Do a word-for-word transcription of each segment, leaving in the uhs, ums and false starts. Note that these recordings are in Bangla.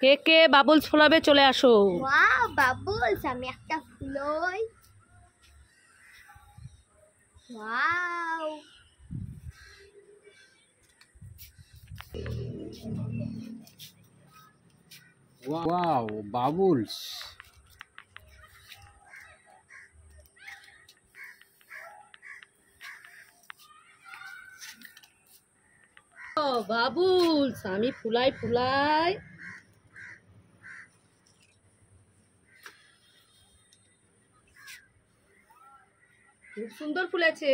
কে কে বাবলস ফোলাবে চলে আসো। ওয়াও বাবলস, আমি একটা ফুলই। Wow wow bubbles. ও বাবুলস, আমি ফুলাই ফুলাই। খুব সুন্দর ফুলেছে।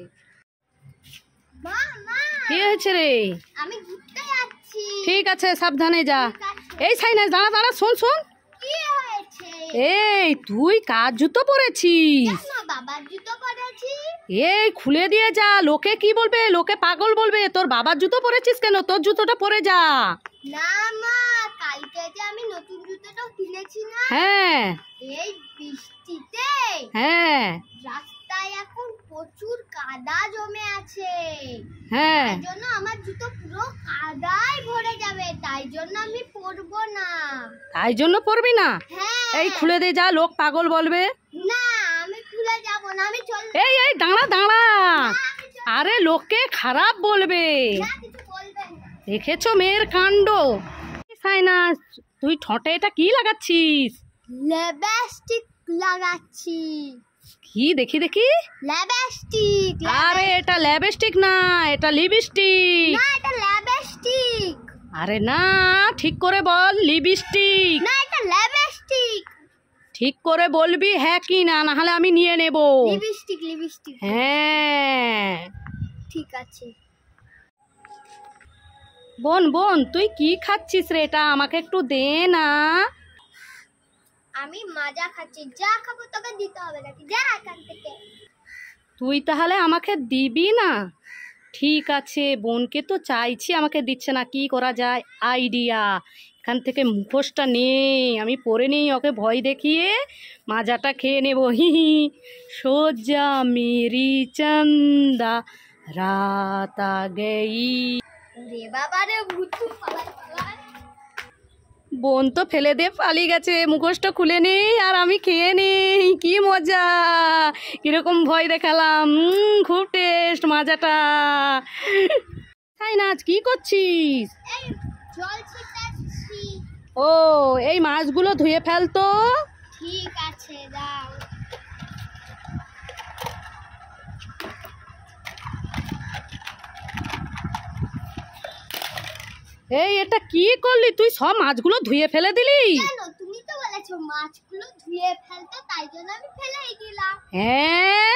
মা মা কি হয়েছে রে? আমি ঘুরতে যাচ্ছি। ঠিক আছে, সাবধানে যা। এই সাইনাস, দাঁড়া দাঁড়া, শোন শোন। কি হয়েছে? এই তুই কার জুতো পরেছিস? না বাবার জুতো পরেছি। এই খুলে দিয়ে যা, লোকে কি বলবে? লোকে পাগল বলবে। তোর বাবার জুতো পরেছিস কেন? তোর জুতোটা পরে যা। না মা, কালকে যে আমি নতুন জুতোটা কিনেছি না, হ্যাঁ এই বৃষ্টিতে হ্যাঁ রাস্তায় এখন প্রচুর কাদা জমে আছে। হ্যাঁ, তাই জন্য আমার জুতো পুরো কাদায় ভরে যাবে, তাই জন্য আমি পরবো না। তাই জন্য পরবি না? হ্যাঁ। এই খুলে দিয়ে যা, লোক পাগল বলবে। না আমি খুলে যাব না, আমি চল। এই এই দাঁড়া দাঁড়া, আরে লোকে খারাপ বলবে। না কিছু বলবেন না। দেখেছো মেয়ের কাণ্ড। সাইনাস, তুই ঠোঁটে এটা কি লাগাচ্ছিস? লিপস্টিক লাগাচ্ছি। কি দেখি দেখি? লিপস্টিক। আরে এটা লিপস্টিক না, এটা লিপস্টিক। না এটা লিপস্টিক। আরে না, ঠিক করে বল। লিপস্টিক না এটা লিপস্টিক। ঠিক করে বলবি হ্যাঁ কি না, না হলে আমি নিয়ে নেব। Lipstick lipstick. হ্যাঁ ঠিক আছে। বোন বোন, তুই কি খাচ্ছিস রে? এটা আমাকে একটু দে না। আমি মাজা খাচ্ছি, যা খাবো তোকে দিতে হবে নাকি? যা এখান থেকে। তুই তাহলে আমাকে দিবি না? ঠিক আছে, বোনকে তো চাইছি, আমাকে দিচ্ছে না। কি করা যায়? আইডিয়া, এখান থেকে মুখোশটা নেই, আমি পরে নেই, ওকে ভয় দেখিয়ে মাজাটা খেয়ে নেবো। হি হি। সোজা মেরি চন্দা রাত আ গই। রে বাবা রে, ভূতু পালাই পালাই। বোন তো ফেলে দিয়ে পালিয়ে গেছে, মুখোশটা খুলে নেই আর আমি খেয়ে নেই। কি মজা, কিরকম ভয় দেখালাম। উম, খুব টেস্ট মাজাটা। তাই না, আজ কি করছিস? এই জল ছিটাচ্ছি। ও, এই মাছগুলো ধুয়ে ফেলতো। ঠিক আছে দাও। এই এটা কি করলি তুই? সব মাছগুলো ধুয়ে ফেলে দিলি? কেন? তুমি তো বলেছো মাছগুলো ধুয়ে ফেলতে, তাই জন্য আমি ফেলেই দিলাম। হ্যাঁ,